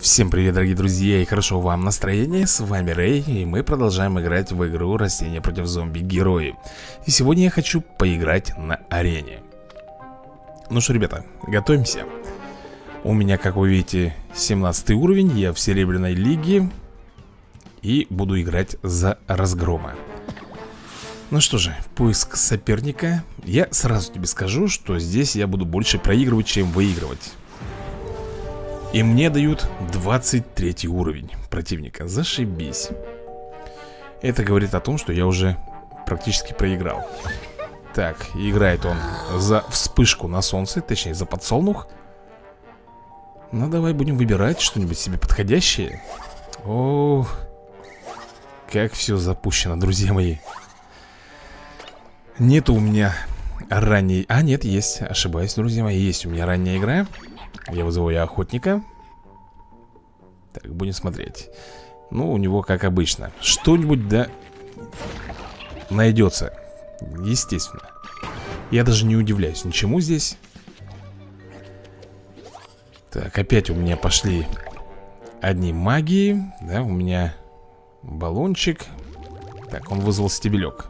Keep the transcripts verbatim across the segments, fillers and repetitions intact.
Всем привет, дорогие друзья, и хорошо вам настроение. С вами Рэй, и мы продолжаем играть в игру Растения против зомби-герои. И сегодня я хочу поиграть на арене. Ну что, ребята, готовимся. У меня, как вы видите, семнадцатый уровень, я в серебряной лиге. И буду играть за разгрома. Ну что же, поиск соперника. Я сразу тебе скажу, что здесь я буду больше проигрывать, чем выигрывать. И мне дают двадцать третий уровень противника. Зашибись. Это говорит о том, что я уже практически проиграл. Так, играет он за вспышку на солнце, точнее за подсолнух. Ну давай будем выбирать что-нибудь себе подходящее. О, как все запущено, друзья мои. Нету у меня ранней... А, нет, есть, ошибаюсь, друзья мои. Есть у меня ранняя игра. Я вызываю охотника. Так, будем смотреть. Ну, у него, как обычно, что-нибудь, да, найдется. Естественно. Я даже не удивляюсь ничему здесь. Так, опять у меня пошли одни магии. Да, у меня баллончик. Так, он вызвал стебелек.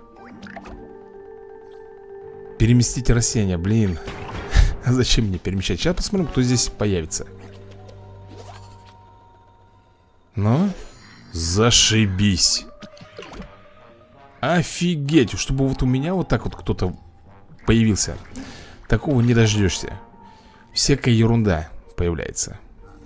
Переместите растения, блин. А зачем мне перемещать? Сейчас посмотрим, кто здесь появится. Ну, зашибись. Офигеть, чтобы вот у меня вот так вот кто-то появился. Такого не дождешься. Всякая ерунда появляется.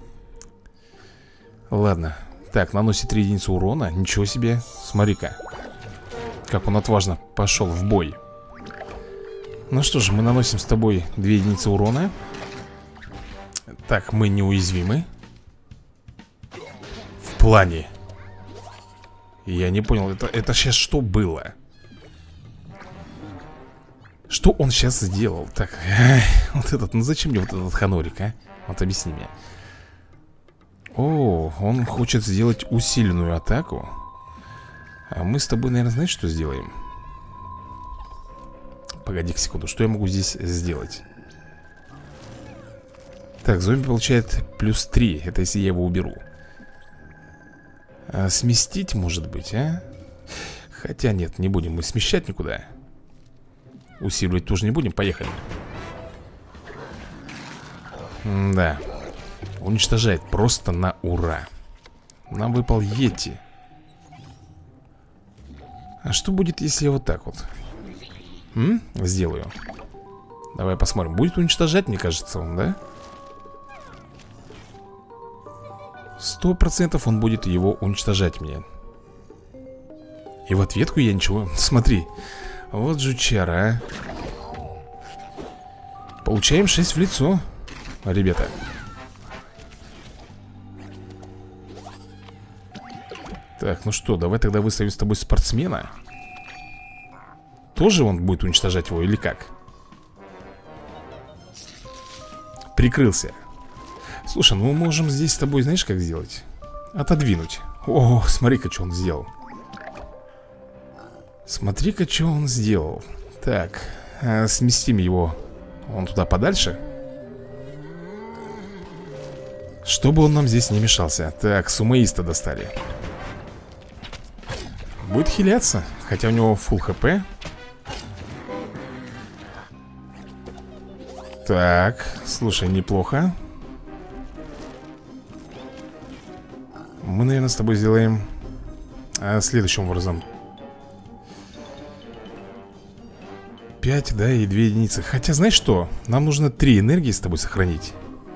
Ладно. Так, наносит три единицы урона. Ничего себе, смотри-ка. Как он отважно пошел в бой. Ну что же, мы наносим с тобой две единицы урона. Так, мы неуязвимы. В плане. Я не понял, это, это сейчас что было? Что он сейчас сделал? Так, эх, вот этот, ну зачем мне вот этот ханорик, а? Вот объясни мне. О, он хочет сделать усиленную атаку. А мы с тобой, наверное, знаешь, что сделаем? Погоди-ка секунду, что я могу здесь сделать? Так, зомби получает плюс три. Это если я его уберу. А сместить, может быть, а? Хотя нет, не будем мы смещать никуда. Усиливать тоже не будем, поехали. М-да. Уничтожает просто на ура. Нам выпал йети. А что будет, если я вот так вот М? Сделаю. Давай посмотрим. Будет уничтожать, мне кажется, он, да? Сто процентов он будет его уничтожать мне. И в ответку я ничего... Смотри. Вот жучара, а. Получаем шесть в лицо, ребята. Так, ну что, давай тогда выставим с тобой спортсмена. Тоже он будет уничтожать его или как? Прикрылся. Слушай, ну мы можем здесь с тобой, знаешь, как сделать? Отодвинуть. О, смотри-ка, что он сделал. Смотри-ка, что он сделал. Так, а, сместим его вон туда подальше, чтобы он нам здесь не мешался. Так, сумоиста достали. Будет хиляться, хотя у него фулл хп. Так, слушай, неплохо. Мы, наверное, с тобой сделаем а, следующим образом. пять, да, и две единицы. Хотя, знаешь что? Нам нужно три энергии с тобой сохранить.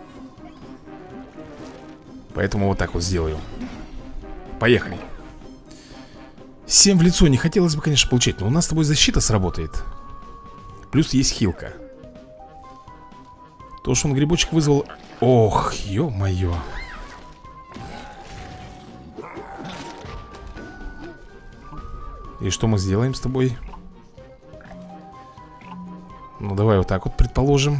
Поэтому вот так вот сделаю. Поехали. семь в лицо не хотелось бы, конечно, получить, но у нас с тобой защита сработает. Плюс есть хилка. То, что он грибочек вызвал... Ох, ё-моё. И что мы сделаем с тобой? Ну, давай вот так вот предположим.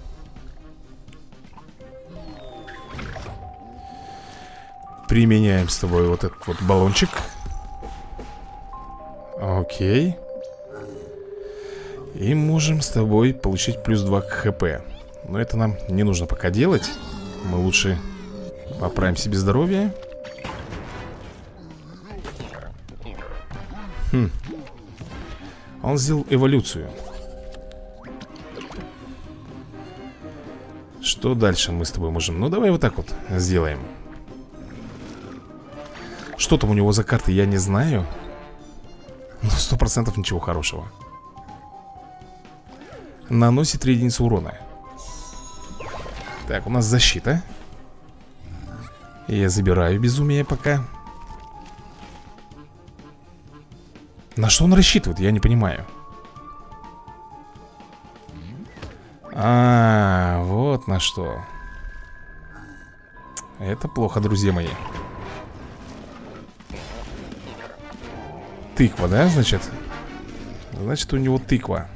Применяем с тобой вот этот вот баллончик. Окей. И можем с тобой получить плюс два к хп. Но это нам не нужно пока делать. Мы лучше Поправим себе здоровье. Хм. Он сделал эволюцию. Что дальше мы с тобой можем? Ну, давай вот так вот сделаем. Что там у него за карты, я не знаю. Но сто процентов ничего хорошего. Наносит три единицы урона. Так, у нас защита. Я забираю безумие пока. На что он рассчитывает, я не понимаю. А, вот на что. Это плохо, друзья мои. Тыква, да, значит? Значит, у него тыква.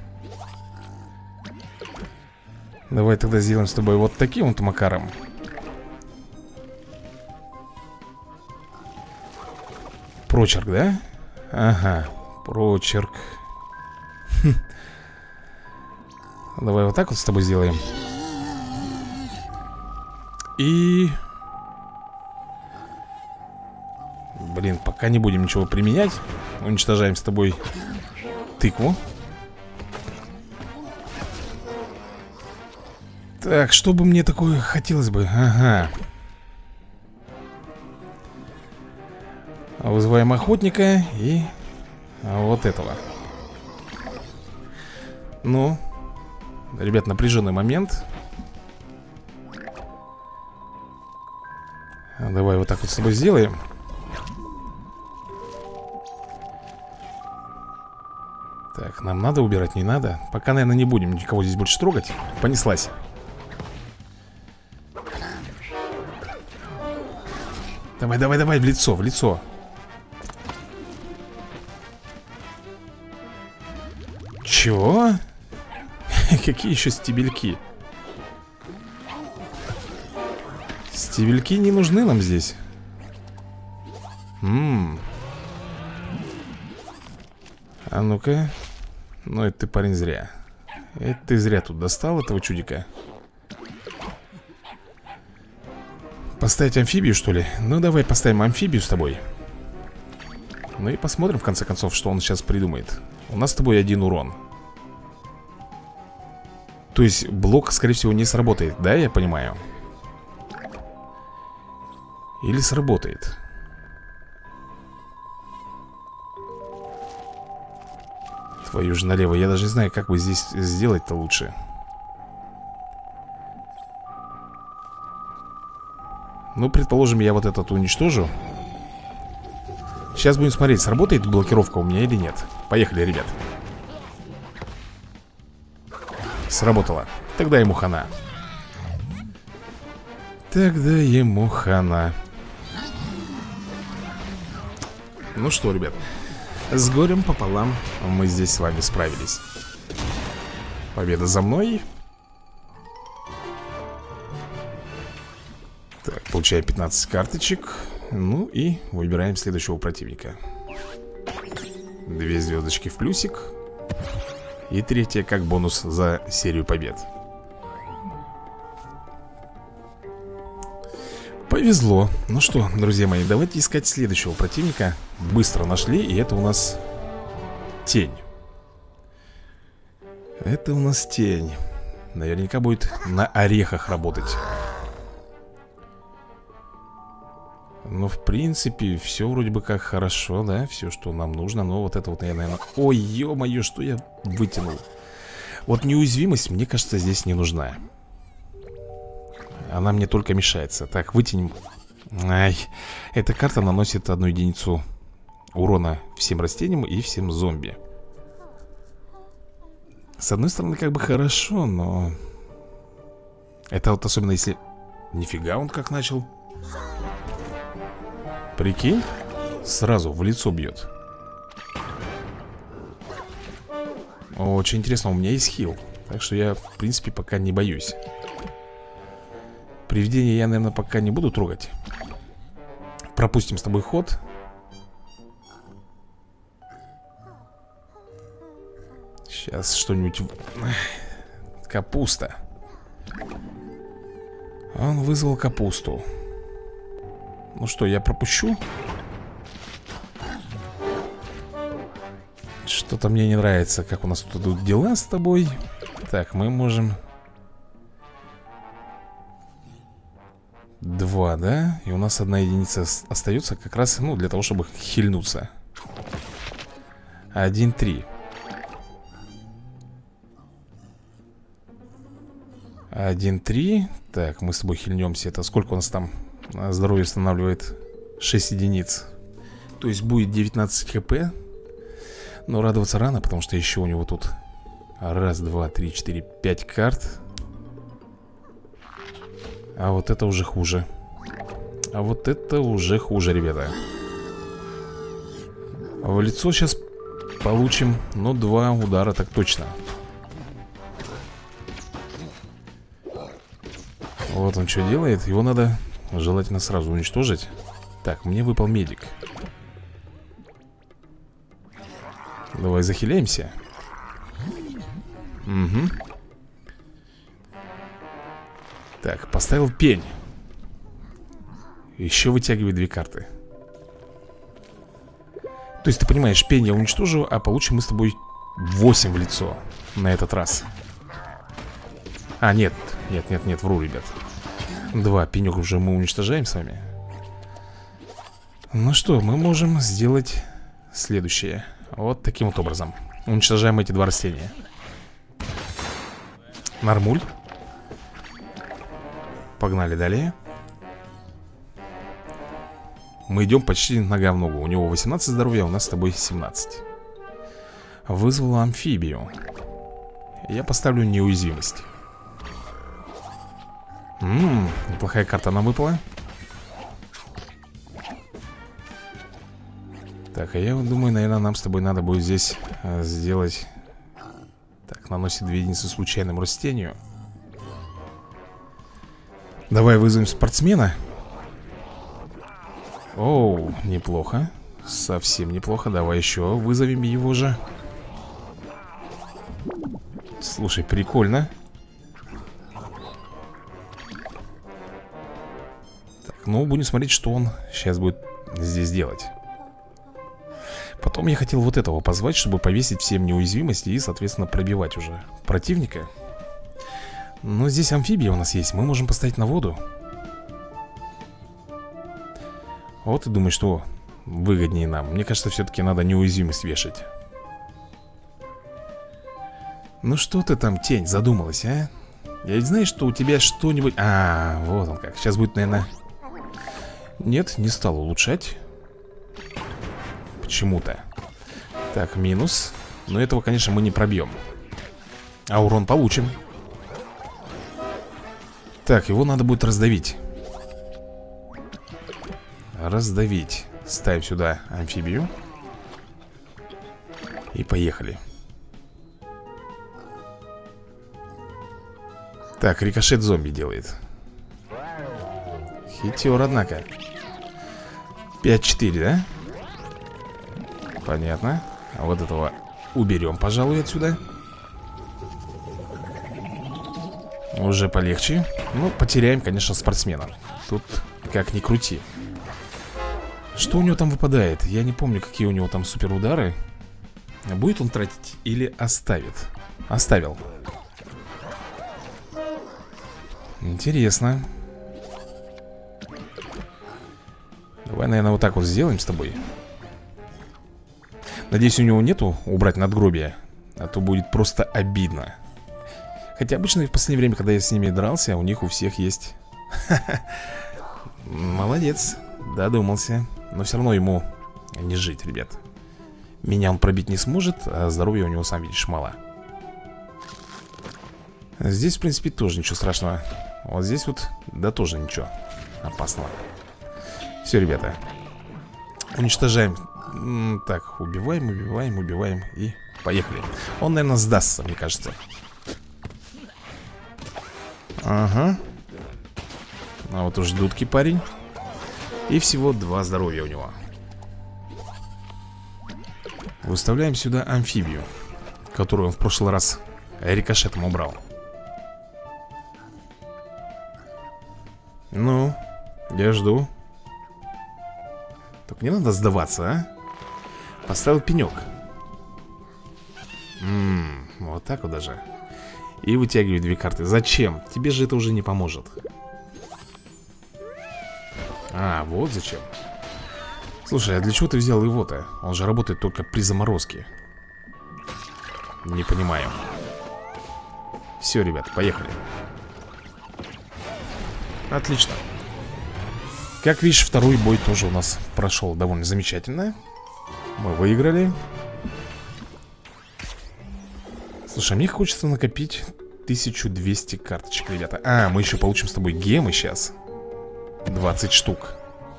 Давай тогда сделаем с тобой вот таким вот макаром. Прочерк, да? Ага, прочерк. Хм. Давай вот так вот с тобой сделаем. И... Блин, пока не будем ничего применять. Уничтожаем с тобой тыкву. Так, что бы мне такое хотелось бы? Ага. Вызываем охотника и вот этого. Ну, ребят, напряженный момент. Давай вот так вот с тобой сделаем. Так, нам надо убирать, не надо. Пока, наверное, не будем никого здесь больше трогать. Понеслась. Давай, давай, давай, в лицо, в лицо. Чего? Какие еще стебельки? Стебельки не нужны нам здесь. Ммм. А ну-ка. Ну, это ты, парень, зря. Это ты зря тут достал этого чудика. Поставить амфибию, что ли? Ну, давай поставим амфибию с тобой. Ну и посмотрим, в конце концов, что он сейчас придумает. У нас с тобой один урон. То есть блок, скорее всего, не сработает, да, я понимаю? Или сработает? Твою же налево, я даже не знаю, как бы здесь сделать-то лучше. Ну, предположим, я вот этот уничтожу. Сейчас будем смотреть, сработает блокировка у меня или нет. Поехали, ребят. Сработало. Тогда ему хана. Тогда ему хана. Ну что, ребят, с горем пополам мы здесь с вами справились. Победа за мной. Так, получаем пятнадцать карточек. Ну и выбираем следующего противника. Две звездочки в плюсик. И третья как бонус за серию побед. Повезло. Ну что, друзья мои, давайте искать следующего противника. Быстро нашли, и это у нас тень. Это у нас тень. Наверняка будет на орехах работать. Ну, в принципе, все вроде бы как хорошо, да? Все, что нам нужно. Но вот это вот, я, наверное... Ой, ё-моё, что я вытянул. Вот неуязвимость, мне кажется, здесь не нужна. Она мне только мешается. Так, вытянем. Ай, эта карта наносит одну единицу урона всем растениям и всем зомби. С одной стороны, как бы хорошо, но... Это вот особенно если... Нифига он как начал. Прикинь, сразу в лицо бьет. Очень интересно, у меня есть хил. Так что я, в принципе, пока не боюсь. Привидение я, наверное, пока не буду трогать. Пропустим с тобой ход. Сейчас что-нибудь... Капуста. Он вызвал капусту. Ну что, я пропущу? Что-то мне не нравится, как у нас тут идут дела с тобой. Так, мы можем... Два, да? И у нас одна единица остается как раз, ну, для того, чтобы хильнуться. Один, три. Один, три. Так, мы с тобой хильнемся. Это сколько у нас там здоровье устанавливает? шесть единиц. То есть будет девятнадцать хп. Но радоваться рано, потому что еще у него тут раз, два, три, четыре, пять карт. А вот это уже хуже. А вот это уже хуже, ребята. В лицо сейчас получим, ну, два удара так точно. Вот он что делает. Его надо желательно сразу уничтожить. Так, мне выпал медик. Давай захиляемся. Угу. Так, поставил пень. Еще вытягивает две карты. То есть ты понимаешь, пень я уничтожу, а получим мы с тобой восемь в лицо на этот раз. А, нет, нет, нет, нет, вру, ребят. Два, пенек уже мы уничтожаем с вами. Ну что, мы можем сделать следующее. Вот таким вот образом. Уничтожаем эти два растения. Нормуль. Погнали далее. Мы идем почти нога в ногу. У него восемнадцать здоровья, а у нас с тобой семнадцать. Вызвала амфибию. Я поставлю неуязвимость. Ммм, неплохая карта нам выпала. Так, а я вот думаю, наверное, нам с тобой надо будет здесь а, сделать... Так, наносит две единицы случайному растению. Давай вызовем спортсмена. Оу, неплохо. Совсем неплохо. Давай еще вызовем его же. Слушай, прикольно. Так, ну, будем смотреть, что он сейчас будет здесь делать. Потом я хотел вот этого позвать, чтобы повесить всем неуязвимость и, соответственно, пробивать уже противника. Но здесь амфибия у нас есть. Мы можем поставить на воду. Вот и думаю, что выгоднее нам. Мне кажется, все-таки надо неуязвимость вешать. Ну что ты там, тень, задумалась, а? Я ведь знаю, что у тебя что-нибудь... А, вот он как. Сейчас будет, наверное... Нет, не стал улучшать. Почему-то. Так, минус. Но этого, конечно, мы не пробьем. А урон получим. Так, его надо будет раздавить. Раздавить. Ставим сюда амфибию. И поехали. Так, рикошет зомби делает. Хитер, однако. пять-четыре, да? Понятно. А вот этого уберем, пожалуй, отсюда. Уже полегче. Ну, потеряем, конечно, спортсмена. Тут как ни крути. Что у него там выпадает? Я не помню, какие у него там суперудары. Будет он тратить или оставит? Оставил. Интересно. Давай, наверное, вот так вот сделаем с тобой. Надеюсь, у него нету убрать надгробие. А то будет просто обидно. Хотя обычно в последнее время, когда я с ними дрался, у них у всех есть. Молодец, додумался. Но все равно ему не жить, ребят. Меня он пробить не сможет, а здоровья у него, сам видишь, мало. Здесь, в принципе, тоже ничего страшного. Вот здесь вот, да, тоже ничего опасного. Все, ребята, уничтожаем. Так, убиваем, убиваем, убиваем. И поехали. Он, наверное, сдастся, мне кажется. Ага. А вот уж дудки парень. И всего два здоровья у него. Выставляем сюда амфибию, которую он в прошлый раз рикошетом убрал. Ну, я жду. Так не надо сдаваться, а? Поставил пенек. Ммм, вот так вот даже. И вытягиваю две карты. Зачем? Тебе же это уже не поможет. А, вот зачем. Слушай, а для чего ты взял его-то? Он же работает только при заморозке. Не понимаю. Все, ребят, поехали. Отлично. Как видишь, второй бой тоже у нас прошел довольно замечательно. Мы выиграли. Слушай, мне хочется накопить тысячу двести карточек, ребята. А, мы еще получим с тобой гемы сейчас. двадцать штук.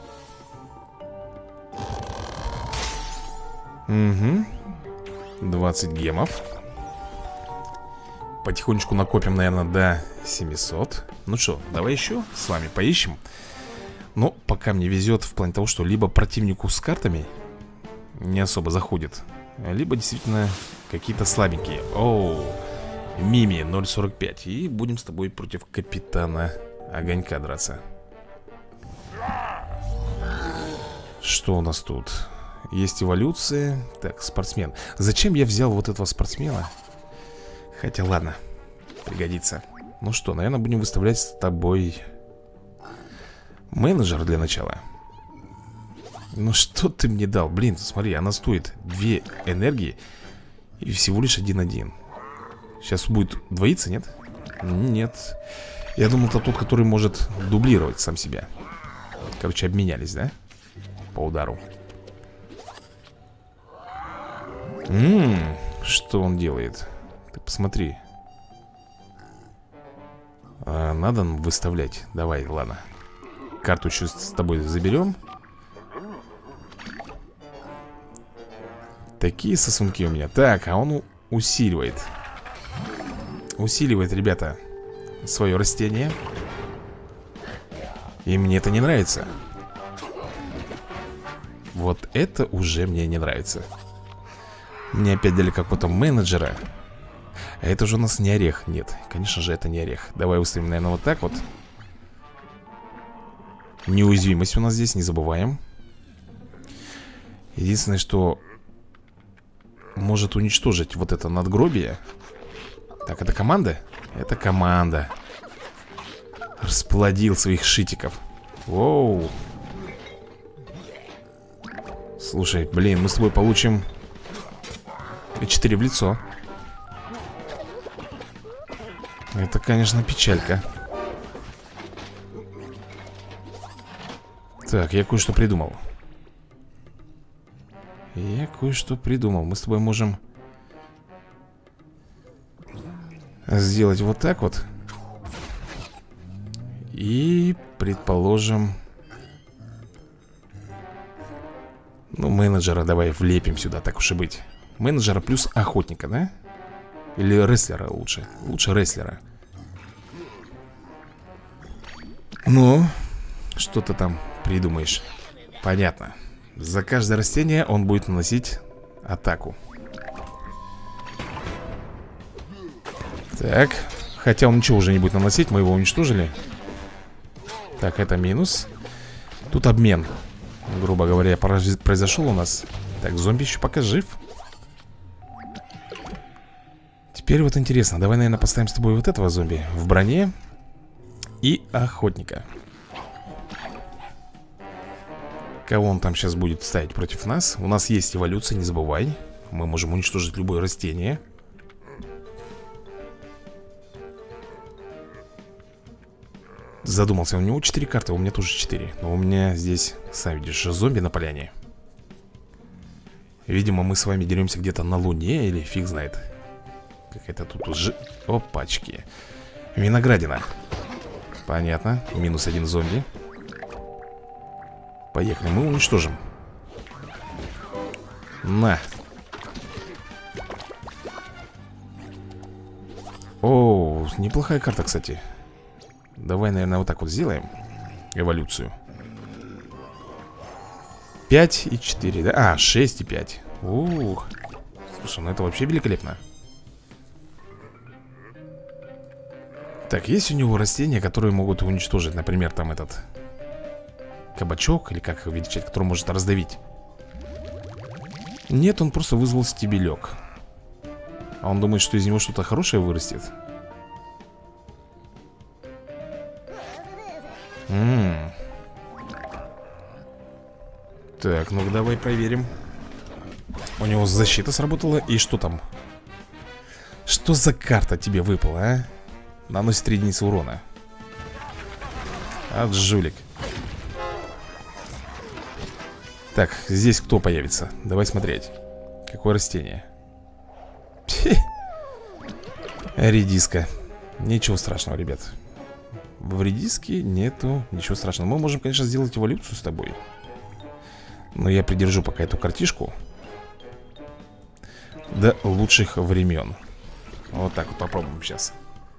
Угу. двадцать гемов. Потихонечку накопим, наверное, до семисот. Ну что, давай еще с вами поищем. Но пока мне везет в плане того, что либо противнику с картами не особо заходит, либо действительно какие-то слабенькие. Оу, Мими ноль сорок пять. И будем с тобой против капитана Огонька драться. Что у нас тут? Есть эволюция. Так, спортсмен. Зачем я взял вот этого спортсмена? Хотя ладно, пригодится. Ну что, наверное, будем выставлять с тобой менеджер для начала. Ну что ты мне дал? Блин, смотри, она стоит две энергии и всего лишь один-один. Сейчас будет двоиться, нет? Нет. Я думал, это тот, который может дублировать сам себя. Короче, обменялись, да? По удару. Ммм, что он делает? Ты посмотри. а, Надо выставлять. Давай, ладно. Карту еще с тобой заберем. Такие сосунки у меня. Так, а он усиливает. Усиливает, ребята, свое растение. И мне это не нравится. Вот это уже мне не нравится. Мне опять дали какого-то менеджера. А это же у нас не орех. Нет, конечно же это не орех. Давай выставим, наверное, вот так вот. Неуязвимость у нас здесь, не забываем. Единственное, что может уничтожить вот это надгробие. Так, это команда? Это команда. Расплодил своих шитиков. Воу. Слушай, блин, мы с тобой получим четыре в лицо. Это, конечно, печалька. Так, я кое-что придумал. Я кое-что придумал. Мы с тобой можем сделать вот так вот. И, предположим, ну, менеджера давай влепим сюда, так уж и быть. Менеджера плюс охотника, да? Или рестлера лучше? Лучше рестлера. Ну, что ты там придумаешь? Понятно. За каждое растение он будет наносить атаку. Так, хотя он ничего уже не будет наносить, мы его уничтожили. Так, это минус. Тут обмен, грубо говоря, произошел у нас. Так, зомби еще пока жив. Теперь вот интересно, давай, наверное, поставим с тобой вот этого зомби в броне и охотника. Кого он там сейчас будет ставить против нас? У нас есть эволюция, не забывай. Мы можем уничтожить любое растение. Задумался, у него четыре карты, у меня тоже четыре. Но у меня здесь, сам видишь, зомби на поляне. Видимо, мы с вами деремся где-то на Луне или фиг знает. Какая-то тут уже... Опачки. Виноградина. Понятно, минус один зомби. Поехали, мы уничтожим. На. О, неплохая карта, кстати. Давай, наверное, вот так вот сделаем эволюцию. пять и четыре, да? А, шесть и пять. Ух. Слушай, ну это вообще великолепно. Так, есть у него растения, которые могут уничтожить, например, там этот кабачок, или как его величать, который может раздавить. Нет, он просто вызвал стебелек. А он думает, что из него что-то хорошее вырастет. М-м. Так, ну давай проверим. У него защита сработала. И что там? Что за карта тебе выпала, а? Наносит три единицы урона. От жулик. Так, здесь кто появится? Давай смотреть. Какое растение? Пхе. Редиска. Ничего страшного, ребят. В редиске нету ничего страшного. Мы можем, конечно, сделать эволюцию с тобой. Но я придержу пока эту картишку до лучших времен. Вот так вот попробуем сейчас.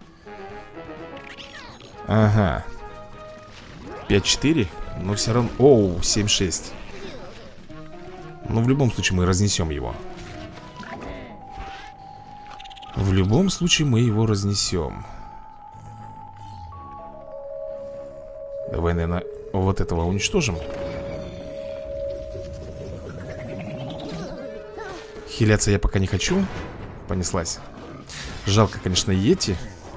Ага. пять четыре. Но все равно... Оу, семь шесть. Но в любом случае мы разнесем его. В любом случае мы его разнесем. Давай, наверное, вот этого уничтожим. Хиляться я пока не хочу. Понеслась. Жалко, конечно, йети.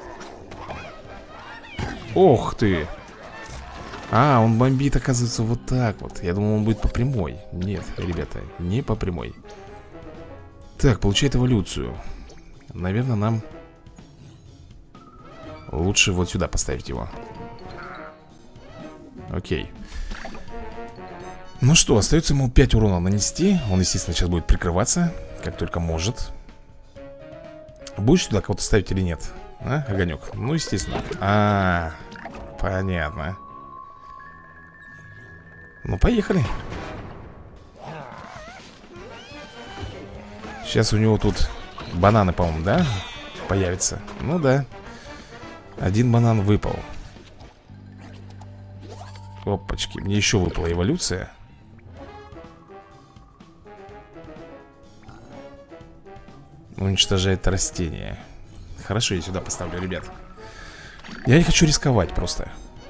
Ох ты. А, он бомбит, оказывается, вот так вот. Я думал, он будет по прямой. Нет, ребята, не по прямой. Так, получает эволюцию. Наверное, нам лучше вот сюда поставить его. Окей. Ну что, остается ему пять урона нанести. Он, естественно, сейчас будет прикрываться, как только может. Будешь сюда кого-то ставить или нет? А, огонек? Ну, естественно. А, понятно. Ну, поехали. Сейчас у него тут бананы, по-моему, да? Появятся. Ну да. Один банан выпал. Опачки, мне еще выпала эволюция. Уничтожает растение. Хорошо, я сюда поставлю, ребят. Я не хочу рисковать просто.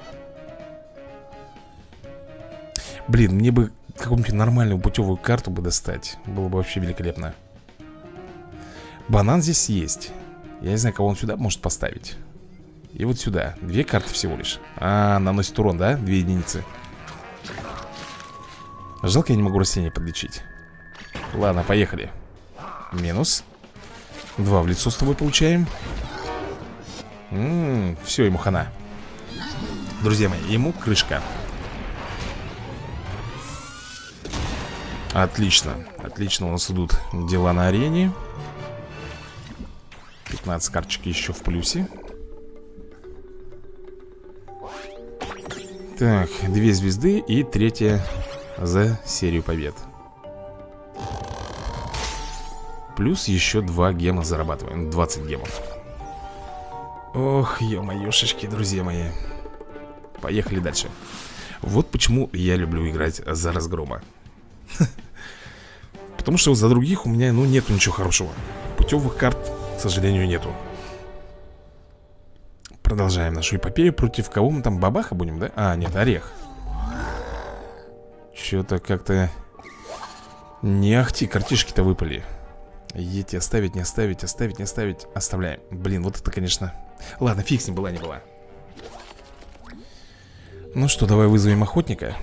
Блин, мне бы какую-нибудь нормальную путевую карту бы достать. Было бы вообще великолепно. Банан здесь есть. Я не знаю, кого он сюда может поставить. И вот сюда. Две карты всего лишь. А, наносит урон, да? Две единицы. Жалко, я не могу растение подлечить. Ладно, поехали. Минус. Два в лицо с тобой получаем. М-м, все, ему хана. Друзья мои, ему крышка. Отлично. Отлично у нас идут дела на арене. пятнадцать карточек еще в плюсе. Так, две звезды и третья за серию побед. Плюс еще два гема зарабатываем. двадцать гемов. Ох, ё-моёшечки, друзья мои. Поехали дальше. Вот почему я люблю играть за разгрома. Потому что за других у меня, ну, нету ничего хорошего. Путевых карт, к сожалению, нету. Продолжаем нашу эпопею. Против кого мы там, бабаха будем, да? А, нет, орех. Что-то как-то не ахти, картишки-то выпали. Едьте, оставить, не оставить, оставить, не оставить. Оставляем. Блин, вот это, конечно. Ладно, фиг с ним, была не была. Ну что, давай вызовем охотника.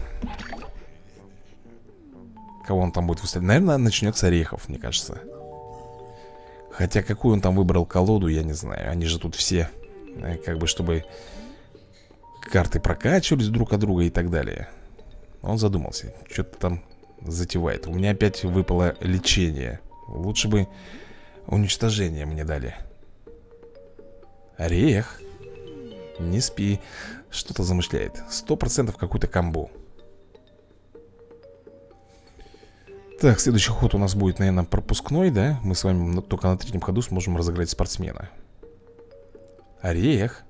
Кого он там будет выставлять? Наверное, начнет с орехов, мне кажется. Хотя какую он там выбрал колоду, я не знаю. Они же тут все, как бы, чтобы карты прокачивались друг от друга и так далее. Он задумался, что-то там затевает. У меня опять выпало лечение. Лучше бы уничтожение мне дали. Орех. Не спи. Что-то замышляет. Сто процентов какую-то камбу. Так, следующий ход у нас будет, наверное, пропускной, да? Мы с вами только на третьем ходу сможем разыграть спортсмена. Орех.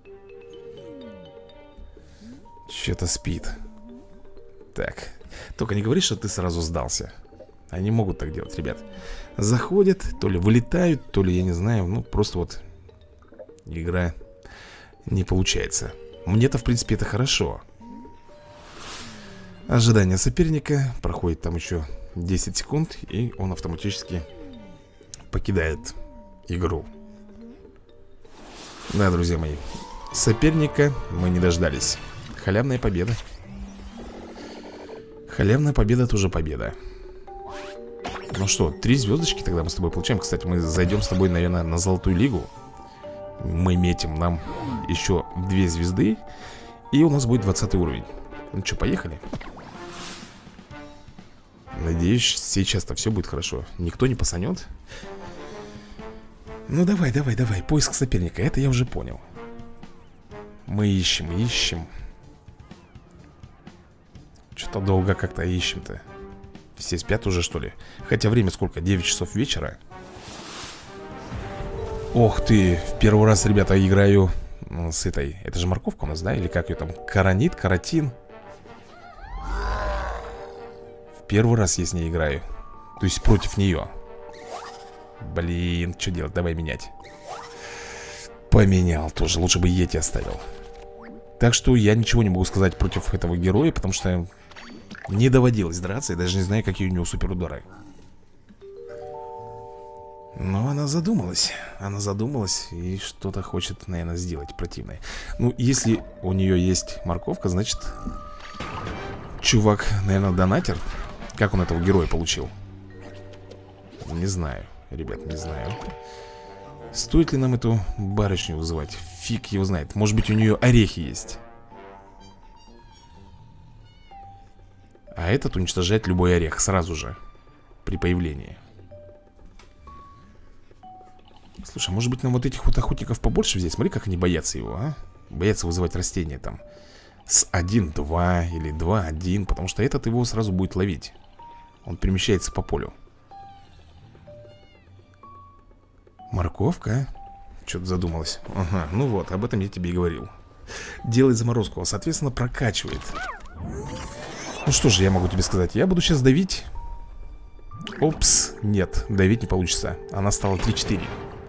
Что-то спит. Так, только не говори, что ты сразу сдался. Они могут так делать, ребят. Заходят, то ли вылетают, то ли, я не знаю, ну, просто вот игра не получается. Мне-то, в принципе, это хорошо. Ожидание соперника. Проходит там еще десять секунд, и он автоматически покидает игру. Да, друзья мои, соперника мы не дождались. Халявная победа. Халявная победа тоже победа. Ну что, три звездочки тогда мы с тобой получаем. Кстати, мы зайдем с тобой, наверное, на золотую лигу. Мы метим нам еще две звезды, и у нас будет двадцатый уровень. Ну что, поехали? Надеюсь, сейчас-то все будет хорошо. Никто не пасанет. Ну давай, давай, давай. Поиск соперника, это я уже понял. Мы ищем, ищем. Что-то долго как-то ищем-то. Все спят уже, что ли? Хотя время сколько? девять часов вечера. Ох ты, в первый раз, ребята, играю с этой. Это же морковка у нас, да? Или как ее там? Каранит, каротин. В первый раз я с ней играю. То есть против нее. Блин, что делать? Давай менять. Поменял тоже. Лучше бы Йети оставил. Так что я ничего не могу сказать против этого героя, потому что не доводилось драться. Я даже не знаю, какие у него суперудары. Но она задумалась. Она задумалась и что-то хочет, наверное, сделать противное. Ну, если у нее есть морковка, значит, чувак, наверное, донатер. Как он этого героя получил? Не знаю, ребят, не знаю. Стоит ли нам эту барышню вызывать? Фиг его знает. Может быть, у нее орехи есть. А этот уничтожает любой орех сразу же при появлении. Слушай, может быть, нам вот этих вот охотников побольше взять? Смотри, как они боятся его, а? Боятся вызывать растения там с один-два или два-один, потому что этот его сразу будет ловить. Он перемещается по полю. Морковка? Что-то задумалась. Ага, ну вот, об этом я тебе и говорил. Делает заморозку, а соответственно прокачивает. Ну что же я могу тебе сказать? Я буду сейчас давить. Опс, нет, давить не получится. Она стала три-четыре.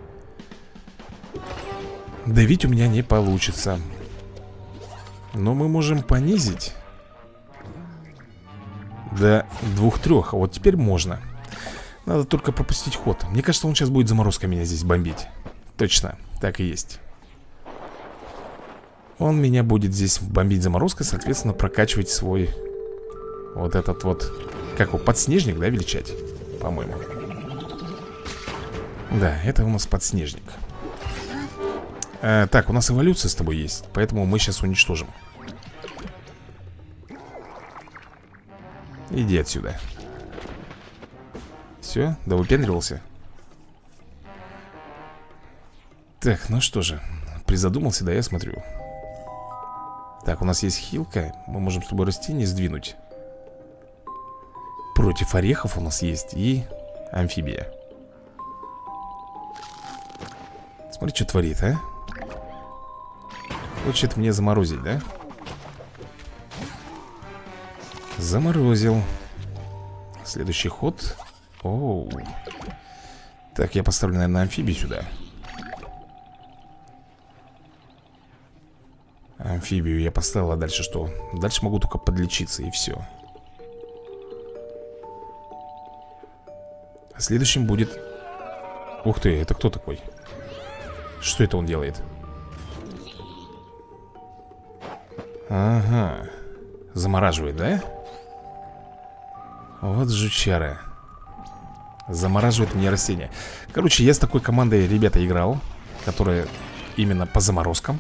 Давить у меня не получится. Но мы можем понизить до двух-трех. А вот теперь можно. Надо только пропустить ход. Мне кажется, он сейчас будет заморозка меня здесь бомбить. Точно, так и есть. Он меня будет здесь бомбить заморозкой, соответственно, прокачивать свой вот этот вот, как его, подснежник, да, величать, по-моему. Да, это у нас подснежник. а, Так, у нас эволюция с тобой есть, поэтому мы сейчас уничтожим. Иди отсюда. Все, да выпендривался. Так, ну что же, призадумался, да, я смотрю. Так, у нас есть хилка. Мы можем с тобой растение сдвинуть. Против орехов у нас есть и амфибия. Смотри, что творит, а. Хочет мне заморозить, да? Заморозил. Следующий ход. Оу. Так, я поставлю, наверное, амфибию сюда. Амфибию я поставил, а дальше что? Дальше могу только подлечиться и все. А следующим будет... Ух ты, это кто такой? Что это он делает? Ага. Замораживает, да? Вот жучара. Замораживает мне растения. Короче, я с такой командой, ребята, играл, которая именно по заморозкам.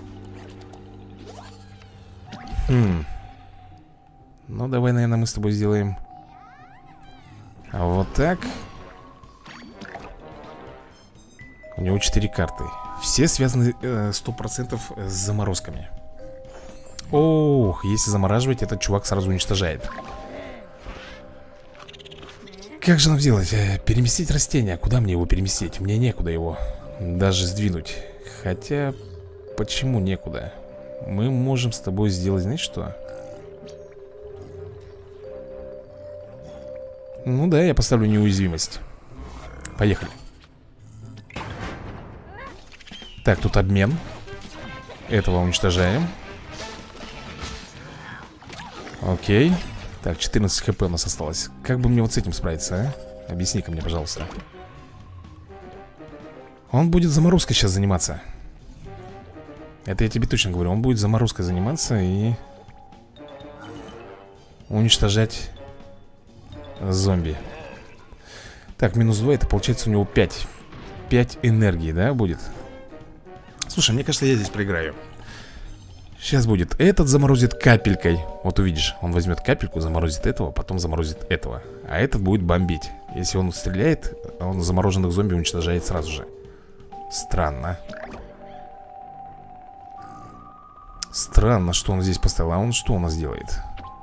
Хм. Ну, давай, наверное, мы с тобой сделаем вот так. У него четыре карты. Все связаны сто процентов с заморозками. Ох, если замораживать, этот чувак сразу уничтожает. Как же нам сделать? Переместить растение. Куда мне его переместить? Мне некуда его даже сдвинуть. Хотя, почему некуда? Мы можем с тобой сделать, знаешь что? Ну да, я поставлю неуязвимость. Поехали. Так, тут обмен. Этого уничтожаем. Окей. Так, четырнадцать хп у нас осталось. Как бы мне вот с этим справиться, а? Объясни-ка мне, пожалуйста. Он будет заморозкой сейчас заниматься. Это я тебе точно говорю. Он будет заморозкой заниматься и уничтожать зомби. Так, минус два, это получается у него пять. пять энергии, да, будет? Слушай, мне кажется, я здесь проиграю. Сейчас будет этот заморозит капелькой. Вот увидишь, он возьмет капельку, заморозит этого, потом заморозит этого. А этот будет бомбить. Если он стреляет, он замороженных зомби уничтожает сразу же. Странно. Странно, что он здесь поставил. А он что у нас делает?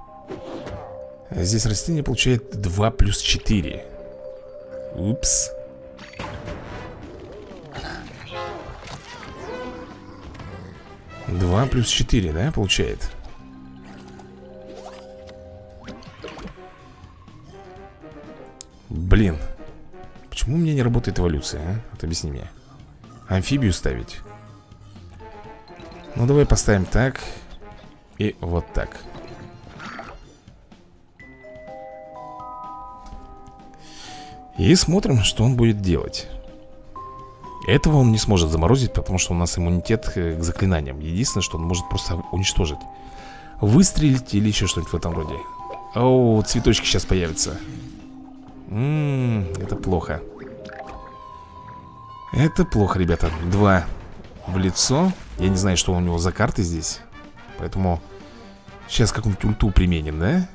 Здесь растение получает два плюс четыре. Упс. два плюс четыре, да, получает? Блин. Почему у меня не работает эволюция, а? Вот объясни мне. Амфибию ставить? Ну, давай поставим так. И вот так. И смотрим, что он будет делать. Этого он не сможет заморозить, потому что у нас иммунитет к заклинаниям. Единственное, что он может просто уничтожить. Выстрелить или еще что-нибудь в этом роде. О, цветочки сейчас появятся. Ммм, это плохо. Это плохо, ребята. Два в лицо. Я не знаю, что у него за карты здесь. Поэтому сейчас какую-нибудь ульту применим, да?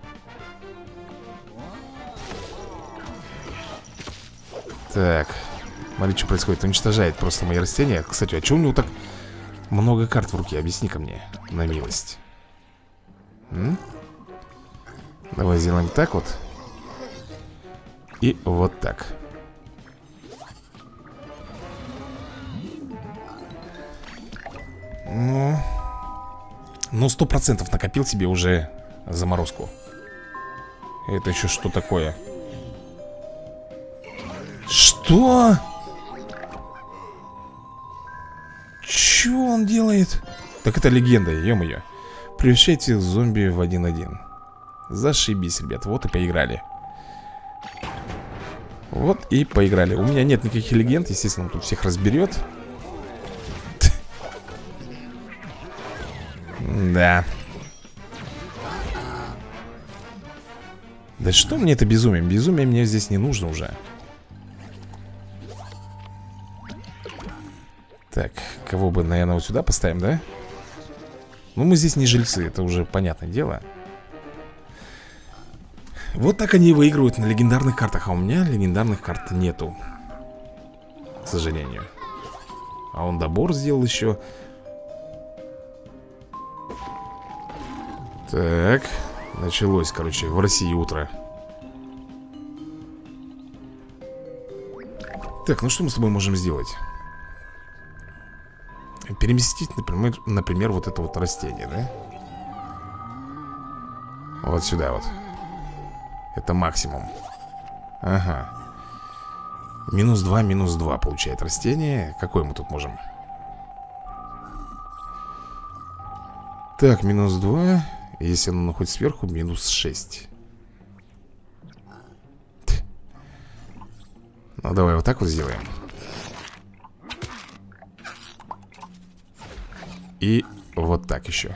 Так, смотри, что происходит. Уничтожает просто мои растения. Кстати, а что у него так много карт в руке? Объясни-ка мне, на милость. М? Давай сделаем так вот. И вот так. Ну, ну, сто процентов накопил себе уже заморозку. Это еще что такое? Что? Че он делает? Так это легенда, ё-моё. Превращайте зомби в один-один. Зашибись, ребят, вот и поиграли. Вот и поиграли. У меня нет никаких легенд, естественно, он тут всех разберет. Да. Да что мне это безумие? Безумие мне здесь не нужно уже. Так, кого бы, наверное, вот сюда поставим, да? Ну, мы здесь не жильцы, это уже понятное дело. Вот так они выигрывают на легендарных картах. А у меня легендарных карт нету, к сожалению. А он добор сделал еще. Так, началось, короче, в России утро. Так, ну что мы с тобой можем сделать? Переместить, например, например, вот это вот растение, да? Вот сюда вот. Это максимум. Ага. Минус два, минус два получает растение. Какое мы тут можем? Так, минус два. Если оно находится сверху, минус шесть. Ну, давай вот так вот сделаем. И вот так еще.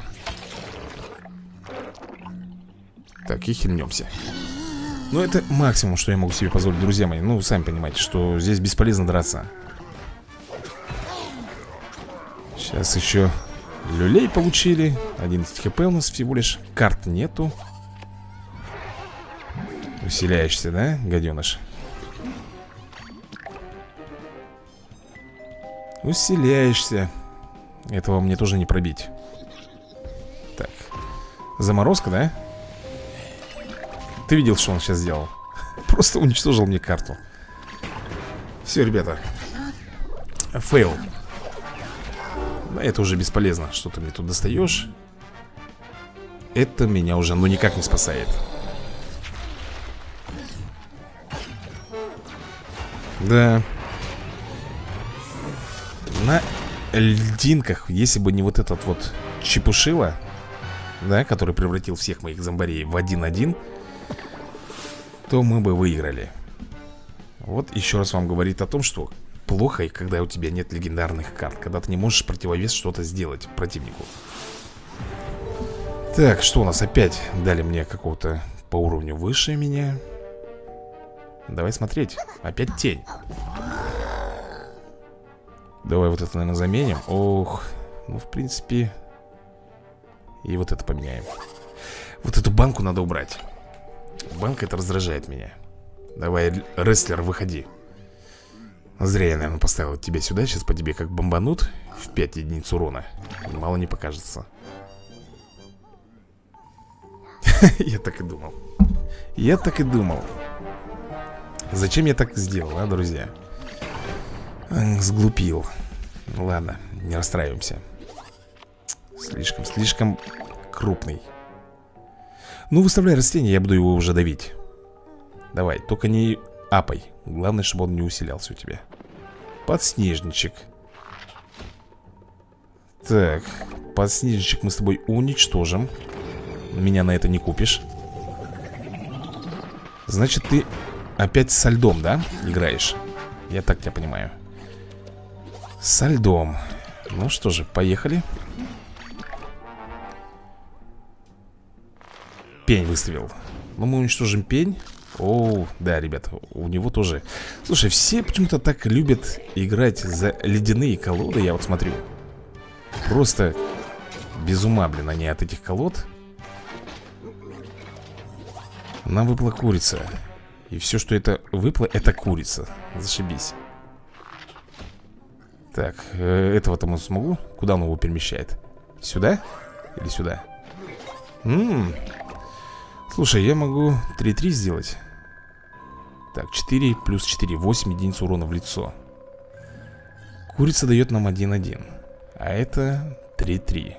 Так, и хильнемся. Ну, это максимум, что я могу себе позволить, друзья мои. Ну, вы сами понимаете, что здесь бесполезно драться. Сейчас еще люлей получили. одиннадцать хп у нас всего лишь. Карт нету. Усиляешься, да, гаденыш? Усиляешься. Этого мне тоже не пробить. Так. Заморозка, да? Ты видел, что он сейчас сделал? Просто уничтожил мне карту. Все, ребята. Фейл. Да, это уже бесполезно. Что ты мне тут достаешь? Это меня уже, ну, никак не спасает. Да. На льдинках, если бы не вот этот вот чепушило, да, который превратил всех моих зомбарей в один-один, то мы бы выиграли. Вот еще раз вам говорит о том, что плохо, когда у тебя нет легендарных карт, когда ты не можешь противовес что-то сделать противнику. Так, что у нас опять дали мне какого-то по уровню выше меня. Давай смотреть. Опять тень. Давай вот это, наверное, заменим. Ох, ну, в принципе. И вот это поменяем. Вот эту банку надо убрать. Банка это раздражает меня. Давай, рестлер, выходи. Зря я, наверное, поставил тебя сюда. Сейчас по тебе как бомбанут в пять единиц урона. Мало не покажется. Я так и думал. Я так и думал. Зачем я так сделал, а, друзья? Сглупил. Ладно, не расстраиваемся. Слишком, слишком крупный. Ну, выставляй растение, я буду его уже давить. Давай, только не апай. Главное, чтобы он не усилялся у тебя. Подснежничек. Так, подснежничек мы с тобой уничтожим. Меня на это не купишь. Значит, ты опять со льдом, да, играешь? Я так тебя понимаю. Со льдом. Ну что же, поехали. Пень выставил. Ну, мы уничтожим пень. О, да, ребята, у него тоже. Слушай, все почему-то так любят играть за ледяные колоды. Я вот смотрю. Просто без ума, блин, они от этих колод. Нам выпала курица. И все, что это выпало, это курица. Зашибись. Так, этого-то мы смогу? Куда он его перемещает? Сюда? Или сюда? Ммм. Слушай, я могу три-три сделать. Так, четыре плюс четыре, восемь единиц урона в лицо. Курица дает нам один-один. А это три-три.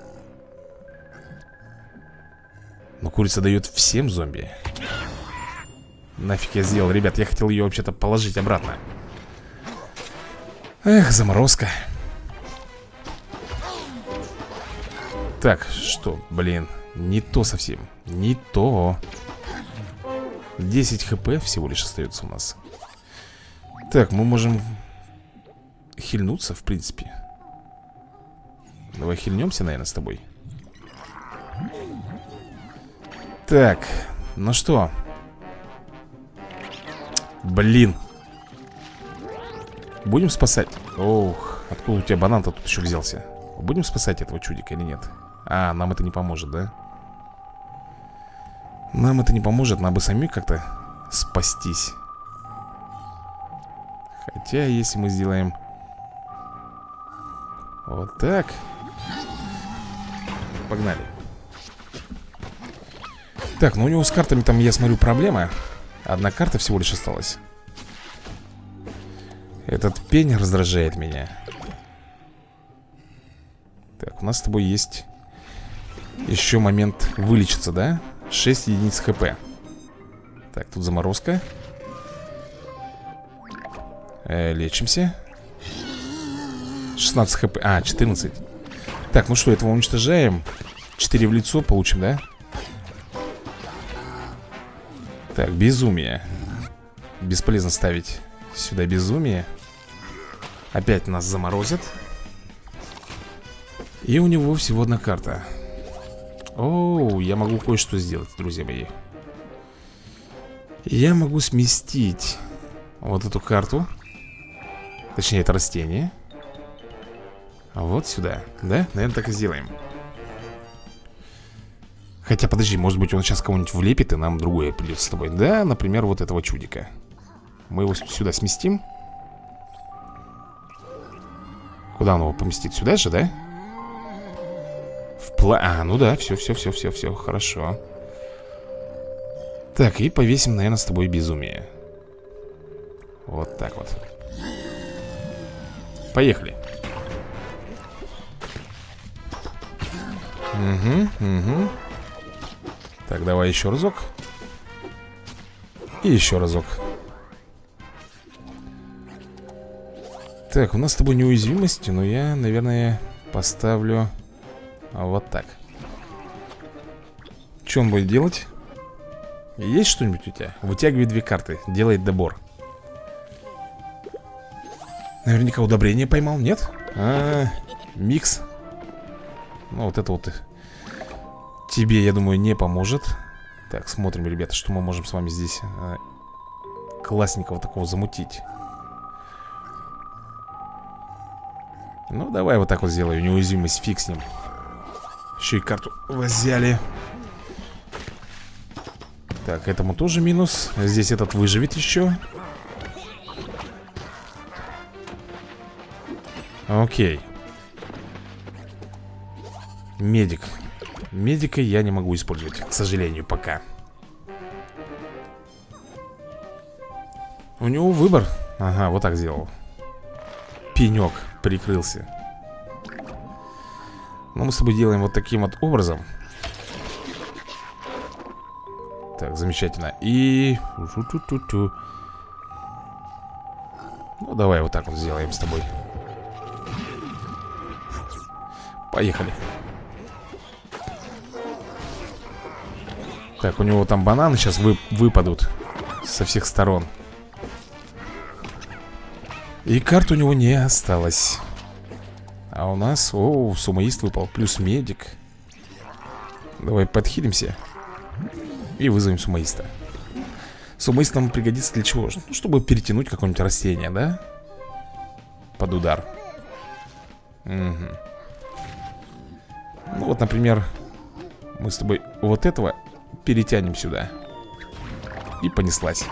Но курица дает всем зомби. Нафиг я сделал, ребят, я хотел ее вообще-то положить обратно. Эх, заморозка. Так, что, блин, не то совсем. Не то. десять хп всего лишь остается у нас. Так, мы можем хильнуться, в принципе. Давай хильнемся, наверное, с тобой. Так, ну что? Блин. Будем спасать? Ох, откуда у тебя банан-то тут еще взялся? Будем спасать этого чудика или нет? А, нам это не поможет, да? Нам это не поможет, нам бы сами как-то спастись. Хотя, если мы сделаем вот так. Погнали. Так, ну у него с картами там, я смотрю, проблема. Одна карта всего лишь осталась. Этот пень раздражает меня. Так, у нас с тобой есть еще момент вылечиться, да? шесть единиц хп. Так, тут заморозка. э, Лечимся. шестнадцать хп, а, четырнадцать. Так, ну что, этого уничтожаем. четыре в лицо получим, да? Так, безумие. Бесполезно ставить сюда безумие. Опять нас заморозят. И у него всего одна карта. Оу, я могу кое-что сделать, друзья мои. Я могу сместить вот эту карту. Точнее, это растение. Вот сюда, да? Наверное, так и сделаем. Хотя, подожди, может быть, он сейчас кого-нибудь влепит, и нам другое придется с тобой. Да, например, вот этого чудика. Мы его сюда сместим. Куда он его поместит? Сюда же, да? В пла... А, ну да, все, все, все, все, все, хорошо. Так, и повесим, наверное, с тобой безумие. Вот так вот. Поехали. Угу, угу. Так, давай еще разок. И еще разок. Так, у нас с тобой неуязвимость, но я, наверное, поставлю вот так. Что он будет делать? Есть что-нибудь у тебя? Вытягивает две карты, делает добор. Наверняка удобрение поймал, нет? А, микс. Ну вот это вот тебе, я думаю, не поможет. Так, смотрим, ребята, что мы можем с вами здесь а, классненького такого замутить. Ну, давай вот так вот сделаю. Неуязвимость, фиг с ним. Еще и карту взяли. Так, этому тоже минус. Здесь этот выживет еще. Окей. Медик. Медика я не могу использовать, к сожалению, пока. У него выбор. Ага, вот так сделал. Пенек прикрылся. Но мы с тобой делаем вот таким вот образом. Так, замечательно. И... Ну, давай вот так вот сделаем с тобой. Поехали. Так, у него там бананы сейчас вы... выпадут со всех сторон. И карт у него не осталось. А у нас... О, сумоист выпал. Плюс медик. Давай подхилимся и вызовем сумоиста. Сумоист нам пригодится для чего? Ну, чтобы перетянуть какое-нибудь растение, да? Под удар. Угу. Ну вот, например, мы с тобой вот этого перетянем сюда. И понеслась.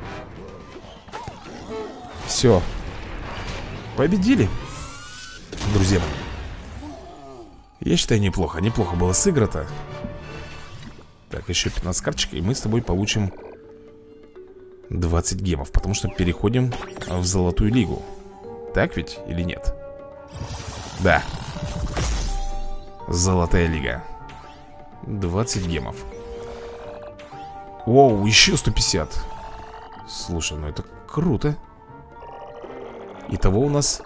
Все. Победили, друзья мои. Я считаю, неплохо. Неплохо было сыграно. Так, еще пятнадцать карточек, и мы с тобой получим двадцать гемов. Потому что переходим в золотую лигу. Так ведь или нет? Да. Золотая лига. двадцать гемов. Оу, еще сто пятьдесят. Слушай, ну это круто. Итого у нас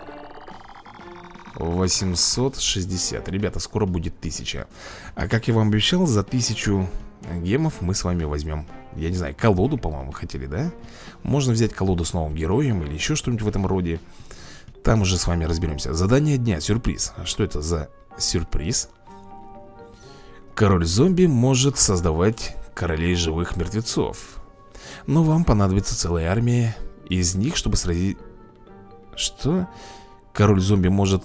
восемьсот шестьдесят. Ребята, скоро будет тысяча. А как я вам обещал, за тысячу гемов мы с вами возьмем, я не знаю, колоду, по-моему, хотели, да? Можно взять колоду с новым героем или еще что-нибудь в этом роде. Там уже с вами разберемся. Задание дня, сюрприз. А что это за сюрприз? Король зомби может создавать королей живых мертвецов. Но вам понадобится целая армия из них, чтобы сразить... Что? Король зомби может...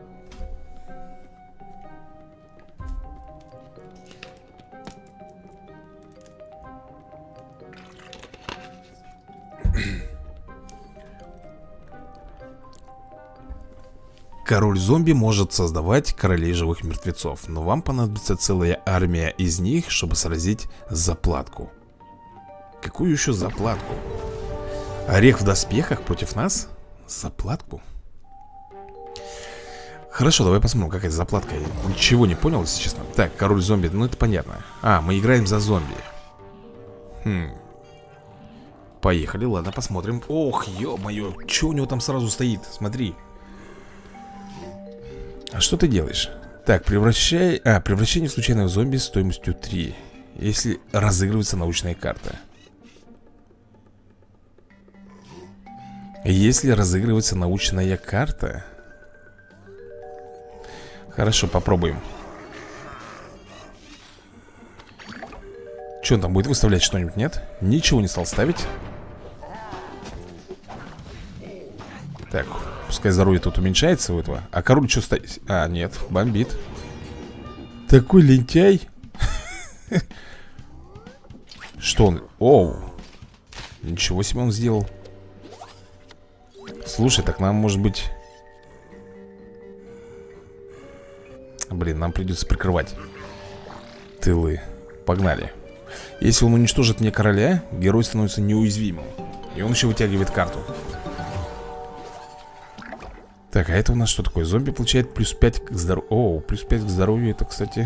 Король зомби может создавать королей живых мертвецов. Но вам понадобится целая армия из них, чтобы сразить заплатку. Какую еще заплатку? Орех в доспехах против нас? Заплатку? Хорошо, давай посмотрим, какая заплатка. Я ничего не понял, если честно. Так, король зомби, ну это понятно. А, мы играем за зомби. Хм. Поехали, ладно, посмотрим. Ох, ё-моё, что у него там сразу стоит? Смотри. А что ты делаешь? Так, превращай... А, превращение в случайного зомби стоимостью три. Если разыгрывается научная карта. Если разыгрывается научная карта. Хорошо, попробуем. Что он там будет выставлять что-нибудь, нет? Ничего не стал ставить. Так, пускай здоровье тут уменьшается у этого. А король что стоит? А, нет, бомбит. Такой лентяй. Что он? Оу. Ничего себе он сделал. Слушай, так нам, может быть... Блин, нам придется прикрывать тылы. Погнали. Если он уничтожит мне короля, герой становится неуязвимым. И он еще вытягивает карту. Так, а это у нас что такое? Зомби получает плюс пять к здоровью. О, плюс пять к здоровью, это, кстати...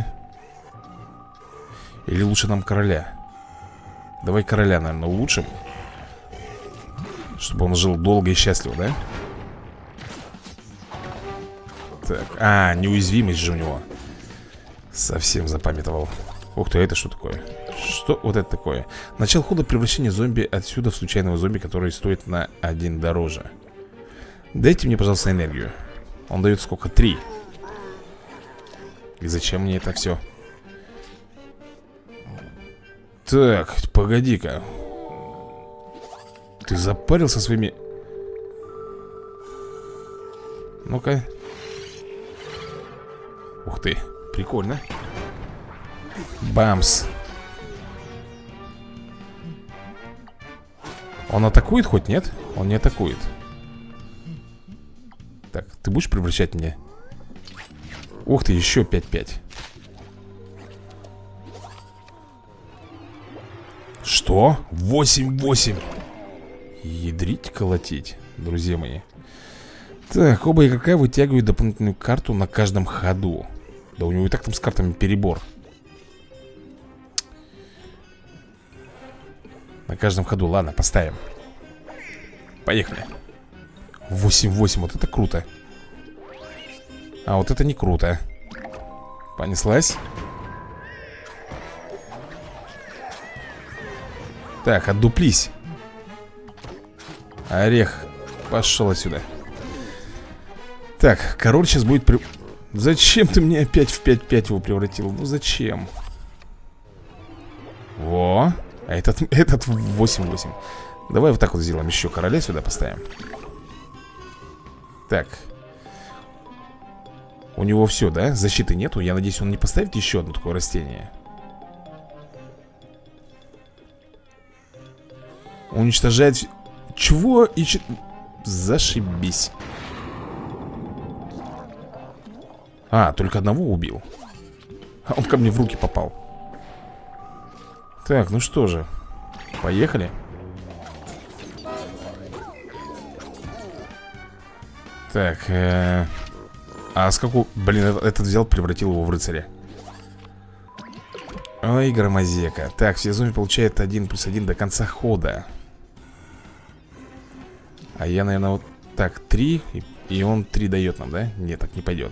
Или лучше нам короля? Давай короля, наверное, улучшим. Чтобы он жил долго и счастливо, да? Так, а, неуязвимость же у него. Совсем запамятовал. Ух ты, это что такое? Что вот это такое? Начало хода превращения зомби отсюда в случайного зомби, который стоит на один дороже. Дайте мне, пожалуйста, энергию. Он дает сколько? Три. И зачем мне это все? Так, погоди-ка. Ты запарился своими... Ну-ка. Ух ты, прикольно. Бамс. Он атакует хоть, нет? Он не атакует. Так, ты будешь превращать меня? Ух ты, еще пять-пять. Что? восемь-восемь. Ядрить, колотить, друзья мои. Так, оба игрока вытягивают дополнительную карту на каждом ходу. Да у него и так там с картами перебор. На каждом ходу, ладно, поставим. Поехали. восемь-восемь, вот это круто. А вот это не круто. Понеслась. Так, отдуплись. Орех, пошел отсюда. Так, король сейчас будет при... Зачем ты мне опять в пять-пять его превратил? Ну зачем? Во. А этот, этот восемь-восемь. Давай вот так вот сделаем. Еще короля сюда поставим. Так. У него все, да? Защиты нету. Я надеюсь, он не поставит еще одно такое растение. Уничтожает... Чего? И ч... Зашибись. А, только одного убил. А он ко мне в руки попал. Так, ну что же. Поехали. Так, э... а с какого... Блин, этот взял, превратил его в рыцаря. Ой, громозека. Так, все зомби получают один плюс один до конца хода. А я, наверное, вот так, три. И, и он три дает нам, да? Нет, так не пойдет.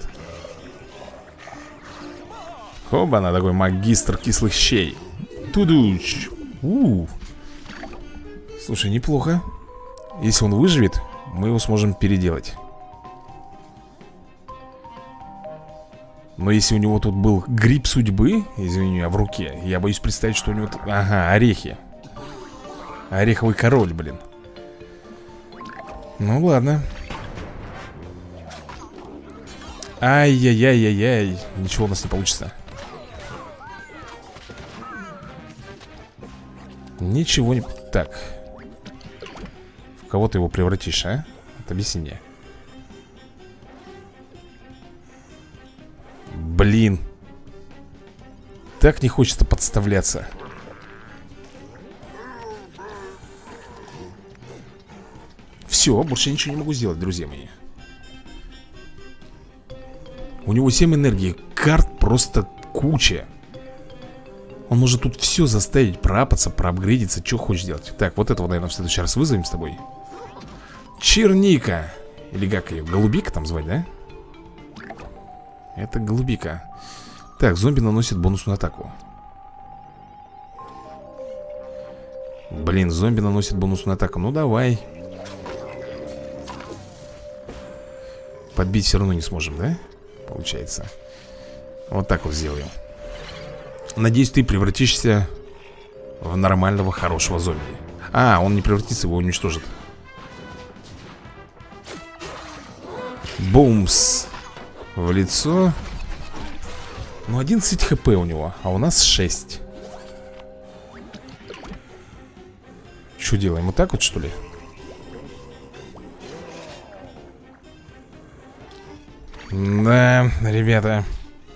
Хоба-на, такой магистр кислых щей. Тудуч. У-у-у. Слушай, неплохо. Если он выживет, мы его сможем переделать. Но если у него тут был гриб судьбы, извини, а в руке, я боюсь представить, что у него... Ага, орехи. Ореховый король, блин. Ну ладно. Ай-яй-яй-яй-яй. Ничего у нас не получится. Ничего не... Так. В кого ты его превратишь, а? Вот объясни мне. Блин. Так не хочется подставляться. Все, больше ничего не могу сделать, друзья мои. У него семь энергии. Карт просто куча. Он может тут все заставить проапаться, проапгрейдиться. Что хочешь делать. Так, вот этого, наверное, в следующий раз вызовем с тобой. Черника. Или как ее? Голубика там звать, да? Это голубика. Так, зомби наносит бонусную атаку. Блин, зомби наносит бонусную атаку. Ну давай. Подбить все равно не сможем, да? Получается. Вот так вот сделаем. Надеюсь, ты превратишься в нормального, хорошего зомби. А, он не превратится, его уничтожит. Бумс. В лицо. Ну, одиннадцать хп у него, а у нас шесть. Что делаем? Вот так вот, что ли? Да, ребята.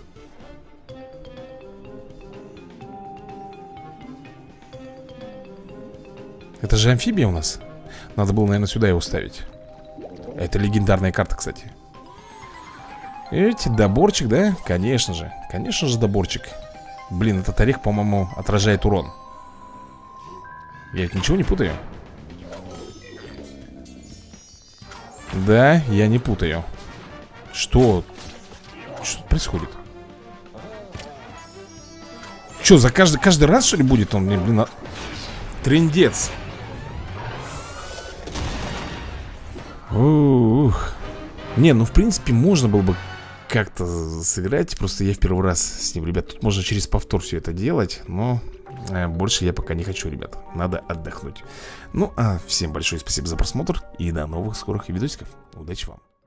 Это же амфибия у нас. Надо было, наверное, сюда его ставить. Это легендарная карта, кстати. Видите, доборчик, да? Конечно же, конечно же доборчик. Блин, этот орех, по-моему, отражает урон. Я ведь ничего не путаю? Да, я не путаю. Что? Что происходит? Что, за каждый, каждый раз, что ли, будет он мне, блин, а... Трындец. Ух. Не, ну в принципе можно было бы как-то сыграть. Просто я в первый раз с ним, ребят. Тут можно через повтор все это делать. Но э, больше я пока не хочу, ребят. Надо отдохнуть. Ну, а всем большое спасибо за просмотр. И до новых скорых видосиков. Удачи вам.